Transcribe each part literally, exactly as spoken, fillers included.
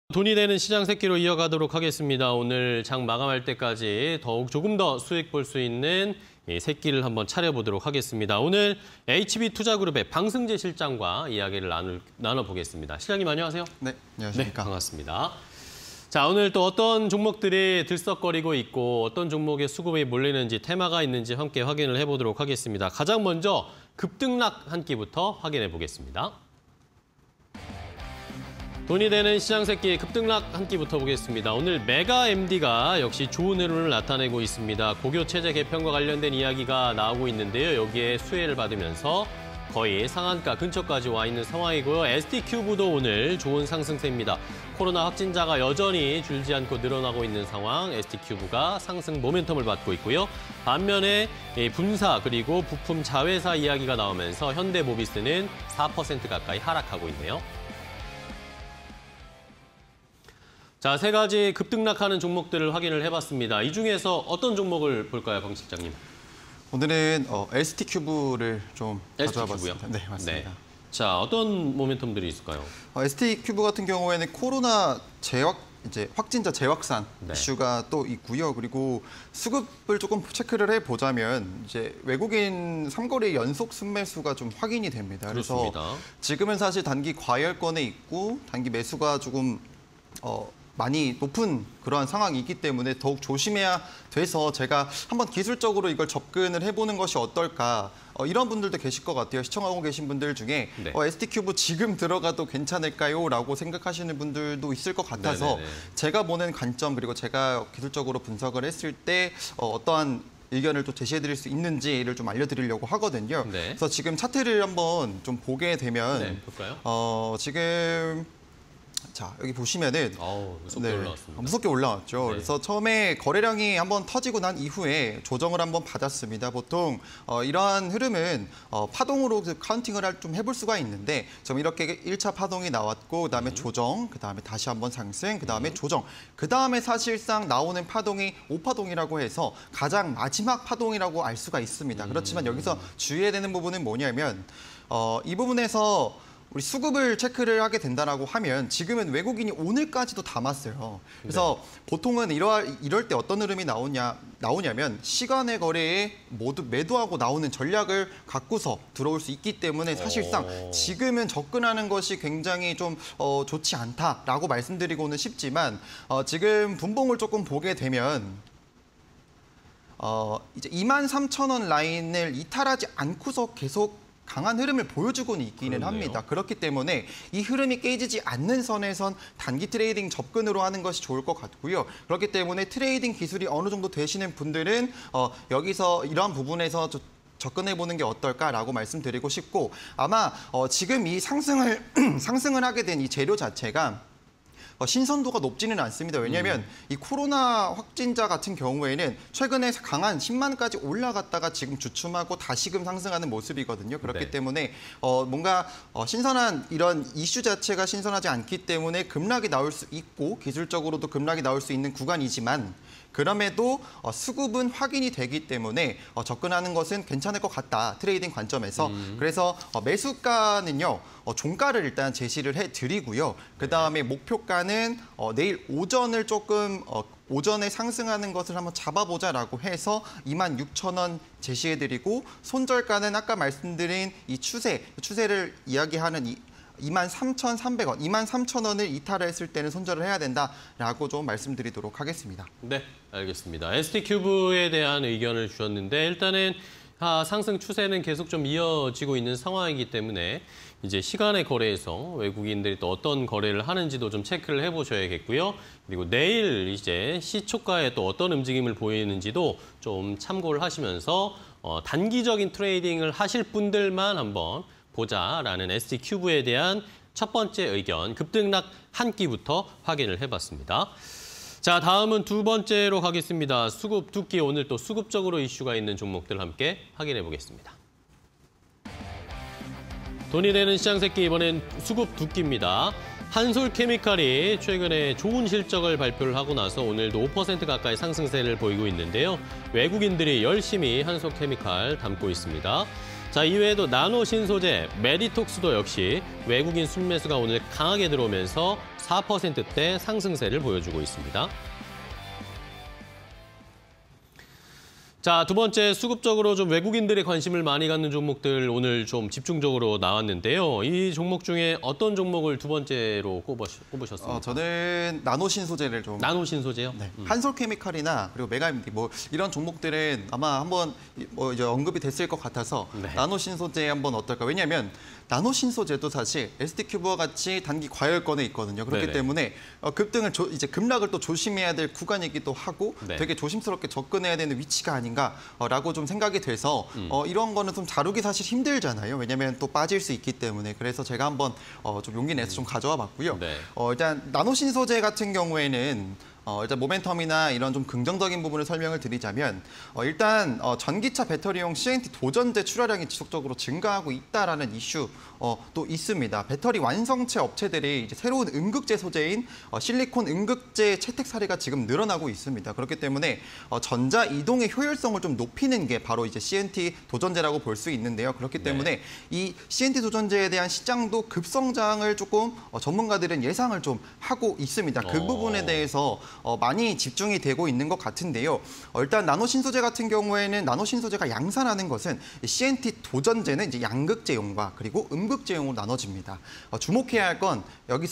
돈이 되는 시장 새끼로 이어가도록 하겠습니다. 오늘 장 마감할 때까지 더욱 조금 더 수익 볼 수 있는 새끼를 한번 차려보도록 하겠습니다. 오늘 에이치비투자그룹의 방승재 실장과 이야기를 나눌, 나눠보겠습니다. 실장님 안녕하세요. 네, 안녕하십니까. 네, 반갑습니다. 자, 오늘 또 어떤 종목들이 들썩거리고 있고 어떤 종목에 수급이 몰리는지 테마가 있는지 함께 확인을 해보도록 하겠습니다. 가장 먼저 급등락 한 끼부터 확인해 보겠습니다. 돈이 되는 시장 새끼 급등락 한 끼부터 보겠습니다. 오늘 메가엠디가 역시 좋은 흐름을 나타내고 있습니다. 고교 체제 개편과 관련된 이야기가 나오고 있는데요. 여기에 수혜를 받으면서 거의 상한가 근처까지 와 있는 상황이고요. 에스티큐브도 오늘 좋은 상승세입니다. 코로나 확진자가 여전히 줄지 않고 늘어나고 있는 상황, 에스티큐브가 상승 모멘텀을 받고 있고요. 반면에 분사 그리고 부품 자회사 이야기가 나오면서 현대모비스는 사 퍼센트 가까이 하락하고 있네요. 자, 세 가지 급등락하는 종목들을 확인을 해봤습니다. 이 중에서 어떤 종목을 볼까요, 방 실장님? 오늘은 어, 에스티큐브를 좀 가져와 에스티큐브요? 봤습니다. 네, 맞습니다. 네. 자, 어떤 모멘텀들이 있을까요? 어, 에스티큐브 같은 경우에는 코로나 재확 이제 확진자 재확산 네. 이슈가 또 있고요. 그리고 수급을 조금 체크를 해보자면 이제 외국인 삼거래 연속 순매수가 좀 확인이 됩니다. 그렇습니다. 그래서 지금은 사실 단기 과열권에 있고 단기 매수가 조금 어, 많이 높은 그러한 상황이기 때문에 더욱 조심해야 돼서 제가 한번 기술적으로 이걸 접근을 해보는 것이 어떨까 어, 이런 분들도 계실 것 같아요. 시청하고 계신 분들 중에 네. 어, 에스티큐브 지금 들어가도 괜찮을까요? 라고 생각하시는 분들도 있을 것 같아서 네네네. 제가 보는 관점 그리고 제가 기술적으로 분석을 했을 때 어, 어떠한 의견을 또 제시해드릴 수 있는지를 좀 알려드리려고 하거든요. 네. 그래서 지금 차트를 한번 좀 보게 되면 네, 볼까요? 어, 지금 자, 여기 보시면은 어우, 무섭게 네, 올라왔습니다. 무섭게 올라왔죠. 네. 그래서 처음에 거래량이 한번 터지고 난 이후에 조정을 한번 받았습니다. 보통 어, 이러한 흐름은 어, 파동으로 카운팅을 할, 좀 해볼 수가 있는데 좀 이렇게 일 차 파동이 나왔고 그다음에 음. 조정, 그다음에 다시 한번 상승, 그다음에 음. 조정. 그다음에 사실상 나오는 파동이 오파동이라고 해서 가장 마지막 파동이라고 알 수가 있습니다. 음. 그렇지만 여기서 주의해야 되는 부분은 뭐냐면 어, 이 부분에서 우리 수급을 체크를 하게 된다라고 하면 지금은 외국인이 오늘까지도 담았어요. 그래서 네. 보통은 이러, 이럴 때 어떤 흐름이 나오냐, 나오냐면 시간의 거래에 모두 매도하고 나오는 전략을 갖고서 들어올 수 있기 때문에 사실상 오. 지금은 접근하는 것이 굉장히 좀 어, 좋지 않다라고 말씀드리고는 싶지만 어, 지금 분봉을 조금 보게 되면 어, 이제 이만 삼천 원 라인을 이탈하지 않고서 계속 강한 흐름을 보여주고는 있기는 그렇네요. 합니다. 그렇기 때문에 이 흐름이 깨지지 않는 선에선 단기 트레이딩 접근으로 하는 것이 좋을 것 같고요. 그렇기 때문에 트레이딩 기술이 어느 정도 되시는 분들은 어, 여기서 이러한 부분에서 저, 접근해보는 게 어떨까라고 말씀드리고 싶고 아마 어, 지금 이 상승을 상승을 하게 된 이 재료 자체가 어, 신선도가 높지는 않습니다. 왜냐하면 음. 이 코로나 확진자 같은 경우에는 최근에 강한 십만까지 올라갔다가 지금 주춤하고 다시금 상승하는 모습이거든요. 그렇기 네. 때문에 어, 뭔가 어, 신선한 이런 이슈 자체가 신선하지 않기 때문에 급락이 나올 수 있고 기술적으로도 급락이 나올 수 있는 구간이지만 그럼에도 어, 수급은 확인이 되기 때문에 어, 접근하는 것은 괜찮을 것 같다. 트레이딩 관점에서. 음. 그래서 어, 매수가는요. 어, 종가를 일단 제시를 해드리고요. 그다음에 네. 목표가는 어, 내일 오전을 조금 어, 오전에 상승하는 것을 한번 잡아보자라고 해서 이만 육천 원 제시해드리고 손절가는 아까 말씀드린 이 추세, 추세를 이야기하는 이 이만 삼천삼백 원, 이만 삼천 원을 이탈했을 때는 손절을 해야 된다라고 좀 말씀드리도록 하겠습니다. 네, 알겠습니다. 에스티큐브에 대한 의견을 주셨는데 일단은 아, 상승 추세는 계속 좀 이어지고 있는 상황이기 때문에 이제 시간의 거래에서 외국인들이 또 어떤 거래를 하는지도 좀 체크를 해보셔야겠고요. 그리고 내일 이제 시초가에 또 어떤 움직임을 보이는지도 좀 참고를 하시면서 어, 단기적인 트레이딩을 하실 분들만 한번 보자라는 에스티큐브에 대한 첫 번째 의견, 급등락 한 끼부터 확인을 해봤습니다. 자, 다음은 두 번째로 가겠습니다. 수급 두 끼, 오늘 또 수급적으로 이슈가 있는 종목들 함께 확인해 보겠습니다. 돈이 되는 시장 새끼, 이번엔 수급 두 끼입니다. 한솔케미칼이 최근에 좋은 실적을 발표를 하고 나서 오늘도 오 퍼센트 가까이 상승세를 보이고 있는데요. 외국인들이 열심히 한솔케미칼 담고 있습니다. 자, 이외에도 나노 신소재, 메디톡스도 역시 외국인 순매수가 오늘 강하게 들어오면서 사 퍼센트대 상승세를 보여주고 있습니다. 자, 두 번째 수급적으로 좀 외국인들의 관심을 많이 갖는 종목들 오늘 좀 집중적으로 나왔는데요. 이 종목 중에 어떤 종목을 두 번째로 꼽으셨, 꼽으셨습니까? 어, 저는 나노 신소재를 좀 나노 신소재요? 네. 음. 한솔케미칼이나 그리고 메가엠디 뭐 이런 종목들은 아마 한번 뭐 이제 언급이 됐을 것 같아서 네. 나노 신소재 한번 어떨까? 왜냐하면 나노 신소재도 사실 에스티큐브와 같이 단기 과열권에 있거든요. 그렇기 네네. 때문에 어, 급등을 조, 이제 급락을 또 조심해야 될 구간이기도 하고 네. 되게 조심스럽게 접근해야 되는 위치가 아닌가라고 좀 생각이 돼서 음. 어, 이런 거는 좀 다루기 사실 힘들잖아요. 왜냐하면 또 빠질 수 있기 때문에 그래서 제가 한번 어, 좀 용기 내서 좀 가져와 봤고요. 네. 어, 일단 나노 신소재 같은 경우에는 어, 일단 모멘텀이나 이런 좀 긍정적인 부분을 설명을 드리자면 어, 일단 어, 전기차 배터리용 씨엔티 도전제 출하량이 지속적으로 증가하고 있다라는 이슈 어, 또 있습니다. 배터리 완성체 업체들이 이제 새로운 음극재 소재인 어, 실리콘 음극재 채택 사례가 지금 늘어나고 있습니다. 그렇기 때문에 어, 전자 이동의 효율성을 좀 높이는 게 바로 이제 씨엔티 도전제라고 볼 수 있는데요. 그렇기 때문에 네. 이 씨엔티 도전제에 대한 시장도 급성장을 조금 어, 전문가들은 예상을 좀 하고 있습니다. 그 어. 부분에 대해서 어, 많이 집중이 되고 있는 것 같은데요. 어, 일단 나노 신소재 같은 경우에는 나노 신소재가 양산하는 것은 씨엔티 도전제는 이제 양극재용과 그리고 음극재용으로 나눠집니다. 어, 주목해야 할 건 여기서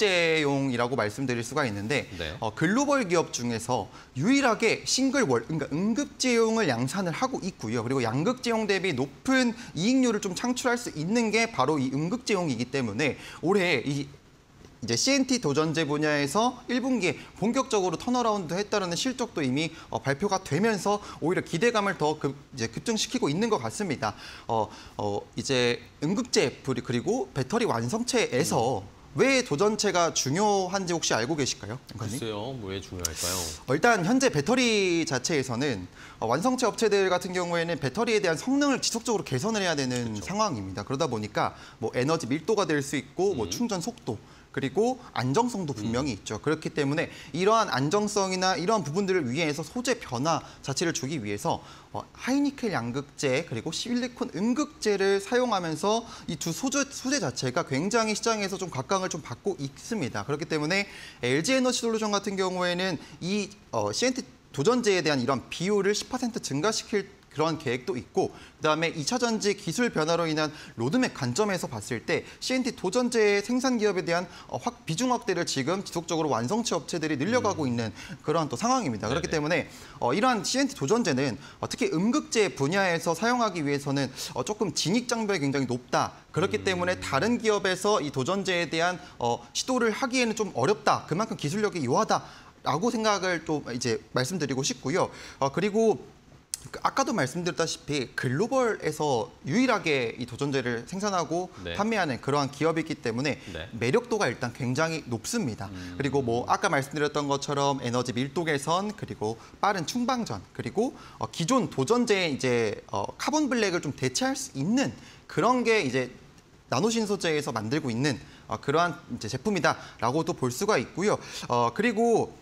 음극재용이라고 말씀드릴 수가 있는데 네. 어, 글로벌 기업 중에서 유일하게 싱글 월, 그러니까 음극재용을 양산을 하고 있고요. 그리고 양극재용 대비 높은 이익률을 좀 창출할 수 있는 게 바로 이 음극재용이기 때문에 올해 이 이제 씨엔티 도전제 분야에서 일 분기에 본격적으로 턴어라운드 했다는 실적도 이미 어, 발표가 되면서 오히려 기대감을 더 급, 이제 급증시키고 있는 것 같습니다. 어, 어, 이제 음극재 그리고 배터리 완성체에서 음. 왜 도전체가 중요한지 혹시 알고 계실까요? 글쎄요, 왜 중요할까요? 어, 일단 현재 배터리 자체에서는 어, 완성체 업체들 같은 경우에는 배터리에 대한 성능을 지속적으로 개선을 해야 되는 그쵸. 상황입니다. 그러다 보니까 뭐 에너지 밀도가 될 수 있고 뭐 음. 충전 속도 그리고 안정성도 분명히 음. 있죠. 그렇기 때문에 이러한 안정성이나 이런 부분들을 위해서 소재 변화 자체를 주기 위해서 어, 하이니켈 양극재 그리고 실리콘 음극재를 사용하면서 이 두 소재, 소재 자체가 굉장히 시장에서 좀 각광을 좀 받고 있습니다. 그렇기 때문에 엘지에너지솔루션 같은 경우에는 이 어, 씨엔티 도전제에 대한 이런 비율을 십 퍼센트 증가시킬 그런 계획도 있고 그다음에 이차 전지 기술 변화로 인한 로드맵 관점에서 봤을 때 씨엔티 도전제 생산 기업에 대한 확 비중 확대를 지금 지속적으로 완성체 업체들이 늘려가고 음. 있는 그러한 또 상황입니다. 네네. 그렇기 때문에 어, 이러한 씨엔티 도전제는 어, 특히 음극재 분야에서 사용하기 위해서는 어, 조금 진입 장벽이 굉장히 높다. 그렇기 음. 때문에 다른 기업에서 이 도전제에 대한 어, 시도를 하기에는 좀 어렵다. 그만큼 기술력이 요하다라고 생각을 또 이제 말씀드리고 싶고요. 어, 그리고 아까도 말씀드렸다시피 글로벌에서 유일하게 이 도전제를 생산하고 네. 판매하는 그러한 기업이기 때문에 네. 매력도가 일단 굉장히 높습니다. 음. 그리고 뭐 아까 말씀드렸던 것처럼 에너지 밀도 개선 그리고 빠른 충방전 그리고 어, 기존 도전제의 이제 어, 카본 블랙을 좀 대체할 수 있는 그런 게 이제 나노 신소재에서 만들고 있는 어, 그러한 이제 제품이다라고도 볼 수가 있고요. 어, 그리고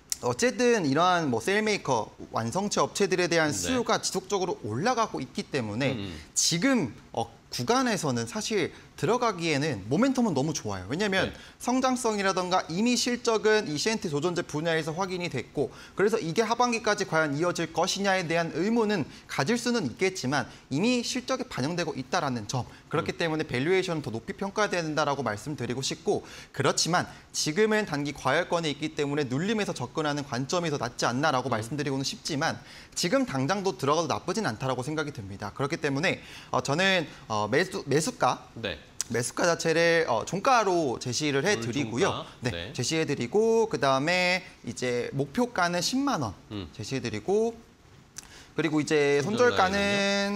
어쨌든 이러한 뭐 셀메이커, 완성체 업체들에 대한 수요가 네. 지속적으로 올라가고 있기 때문에 음. 지금 어, 구간에서는 사실 들어가기에는 모멘텀은 너무 좋아요. 왜냐하면 네. 성장성이라던가 이미 실적은 이 씨엔티 도전제 분야에서 확인이 됐고 그래서 이게 하반기까지 과연 이어질 것이냐에 대한 의문은 가질 수는 있겠지만 이미 실적에 반영되고 있다는 점. 그렇기 음. 때문에 밸류에이션은 더 높이 평가돼야 된다라고 말씀드리고 싶고 그렇지만 지금은 단기 과열권에 있기 때문에 눌림에서 접근하는 관점이 더 낫지 않나라고 음. 말씀드리고는 싶지만 지금 당장도 들어가도 나쁘진 않다라고 생각이 듭니다. 그렇기 때문에 어, 저는 어, 매수, 매수가 네. 매수가 자체를 어, 종가로 제시를 해드리고요. 네, 네. 제시해드리고 그다음에 이제 목표가는 십만 원 음. 제시해드리고 그리고 이제 손절가는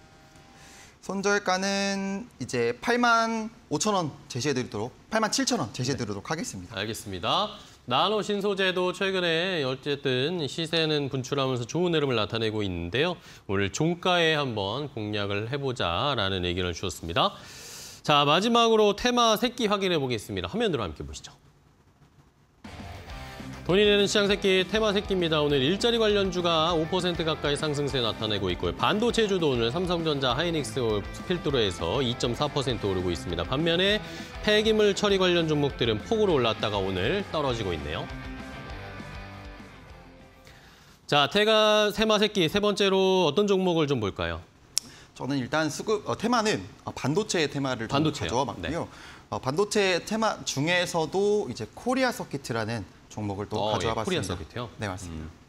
손절가는 이제 팔만 오천 원 제시해드리도록 팔만 칠천 원 제시해드리도록 네. 하겠습니다. 알겠습니다. 나노 신소재도 최근에 어쨌든 시세는 분출하면서 좋은 흐름을 나타내고 있는데요. 오늘 종가에 한번 공략을 해보자라는 의견을 주셨습니다. 자, 마지막으로 테마 새끼 확인해 보겠습니다. 화면으로 함께 보시죠. 돈이 되는 시장 새끼, 테마 새끼입니다. 오늘 일자리 관련주가 오 퍼센트 가까이 상승세 나타내고 있고요. 반도체주도 오늘 삼성전자, 하이닉스, 필두로에서 이 점 사 퍼센트 오르고 있습니다. 반면에 폐기물 처리 관련 종목들은 폭으로 올랐다가 오늘 떨어지고 있네요. 자, 테가 테마 새끼 세 번째로 어떤 종목을 좀 볼까요? 저는 일단 수급 어, 테마는 어, 반도체 테마를 좀 반도체요? 가져와 봤고요. 네. 어, 반도체 테마 중에서도 이제 코리아 서킷이라는 종목을 또 어, 가져와 예, 봤습니다. 코리아 서킷이요? 네, 맞습니다. 음.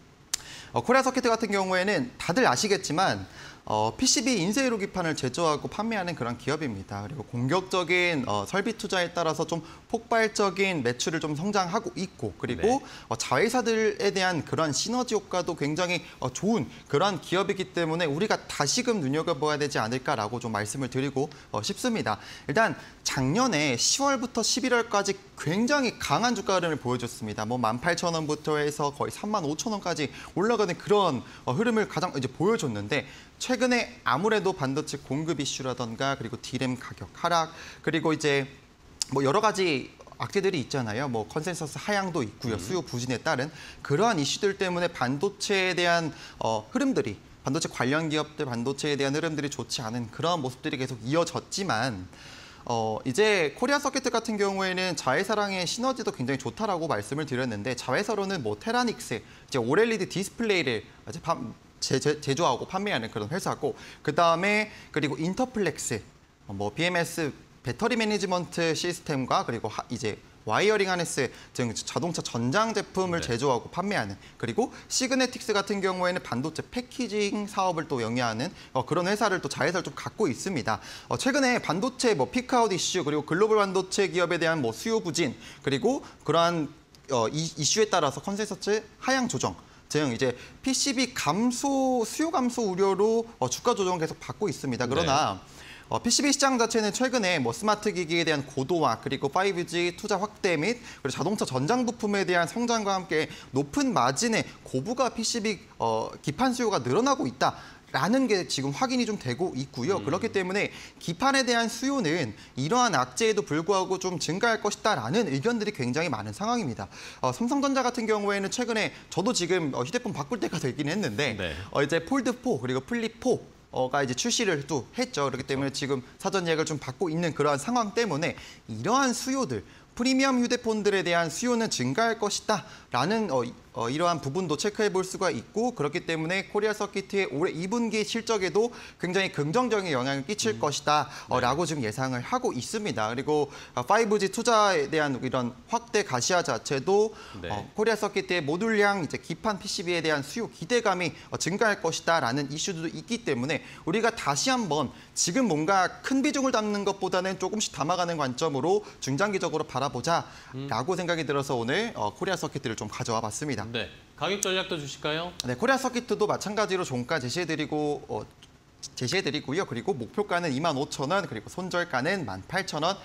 어, 코리아 서킷 같은 경우에는 다들 아시겠지만 어, 피시비 인쇄이로 기판을 제조하고 판매하는 그런 기업입니다. 그리고 공격적인 어, 설비 투자에 따라서 좀 폭발적인 매출을 좀 성장하고 있고, 그리고 네. 어, 자회사들에 대한 그런 시너지 효과도 굉장히 어, 좋은 그런 기업이기 때문에 우리가 다시금 눈여겨봐야 되지 않을까라고 좀 말씀을 드리고 어, 싶습니다. 일단 작년에 시월부터 십일월까지 굉장히 강한 주가 흐름을 보여줬습니다. 뭐 만 팔천 원부터 해서 거의 삼만 오천 원까지 올라가는 그런 어, 흐름을 가장 이제 보여줬는데, 최근에 아무래도 반도체 공급 이슈라던가 그리고 디램 가격 하락, 그리고 이제 뭐 여러 가지 악재들이 있잖아요. 뭐 컨센서스 하향도 있고요. 수요 부진에 따른 그러한 이슈들 때문에 반도체에 대한 어, 흐름들이, 반도체 관련 기업들 반도체에 대한 흐름들이 좋지 않은 그런 모습들이 계속 이어졌지만, 어, 이제 코리아 서킷 같은 경우에는 자회사랑의 시너지도 굉장히 좋다라고 말씀을 드렸는데, 자회사로는 뭐 테라닉스, 이제 오렐이드 디스플레이를 이제 판, 제, 제, 제조하고 판매하는 그런 회사고, 그 다음에 그리고 인터플렉스, 뭐 비엠에스 배터리 매니지먼트 시스템과 그리고 하, 이제 와이어링 하네스 등 자동차 전장 제품을 네. 제조하고 판매하는, 그리고 시그네틱스 같은 경우에는 반도체 패키징 사업을 또 영위하는 어, 그런 회사를 또 자회사를 좀 갖고 있습니다. 어, 최근에 반도체 뭐 피크아웃 이슈, 그리고 글로벌 반도체 기업에 대한 뭐 수요 부진, 그리고 그러한 어, 이, 이슈에 따라서 컨센서스 하향 조정 등 이제 피시비 감소, 수요 감소 우려로 어, 주가 조정을 계속 받고 있습니다. 그러나 네. 어, 피시비 시장 자체는 최근에 뭐 스마트 기기에 대한 고도화, 그리고 파이브지 투자 확대 및 그리고 자동차 전장 부품에 대한 성장과 함께 높은 마진의 고부가 피시비 어, 기판 수요가 늘어나고 있다. 라는 게 지금 확인이 좀 되고 있고요. 음. 그렇기 때문에 기판에 대한 수요는 이러한 악재에도 불구하고 좀 증가할 것이다라는 의견들이 굉장히 많은 상황입니다. 어, 삼성전자 같은 경우에는 최근에 저도 지금 어, 휴대폰 바꿀 때가 되긴 했는데 네. 어, 이제 폴드 사 그리고 플립 사 가 이제 출시를 또 했죠. 그렇기 때문에 지금 사전 예약을 좀 받고 있는 그러한 상황 때문에 이러한 수요들, 프리미엄 휴대폰들에 대한 수요는 증가할 것이다라는 어, 어, 이러한 부분도 체크해 볼 수가 있고, 그렇기 때문에 코리아 서킷의 올해 이 분기 실적에도 굉장히 긍정적인 영향을 끼칠 음. 것이다 어, 라고 지금 예상을 하고 있습니다. 그리고 어, 파이브지 투자에 대한 이런 확대 가시화 자체도 네. 어, 코리아 서킷의 모듈량 이제 기판 피시비에 대한 수요 기대감이 어, 증가할 것이다라는 이슈도 있기 때문에 우리가 다시 한번 지금 뭔가 큰 비중을 담는 것보다는 조금씩 담아가는 관점으로 중장기적으로 바라보자라고 음. 생각이 들어서 오늘 어, 코리아 서킷을 좀 가져와 봤습니다. 네, 가격 전략도 주실까요? 네, 코리아 서킷도 마찬가지로 종가 제시해드리고 어, 제시해드리고요. 그리고 목표가는 이만 오천 원, 그리고 손절가는 만 팔천 원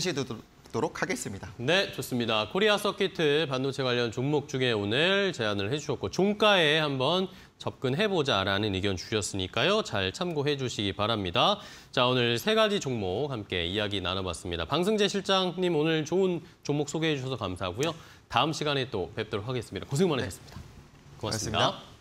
제시해드리도록 하겠습니다. 네, 좋습니다. 코리아 서킷 반도체 관련 종목 중에 오늘 제안을 해주셨고, 종가에 한번 접근해보자라는 의견 주셨으니까요. 잘 참고해 주시기 바랍니다. 자, 오늘 세 가지 종목 함께 이야기 나눠봤습니다. 방승재 실장님 오늘 좋은 종목 소개해 주셔서 감사하고요. 다음 시간에 또 뵙도록 하겠습니다. 고생 많으셨습니다. 고맙습니다. 고맙습니다.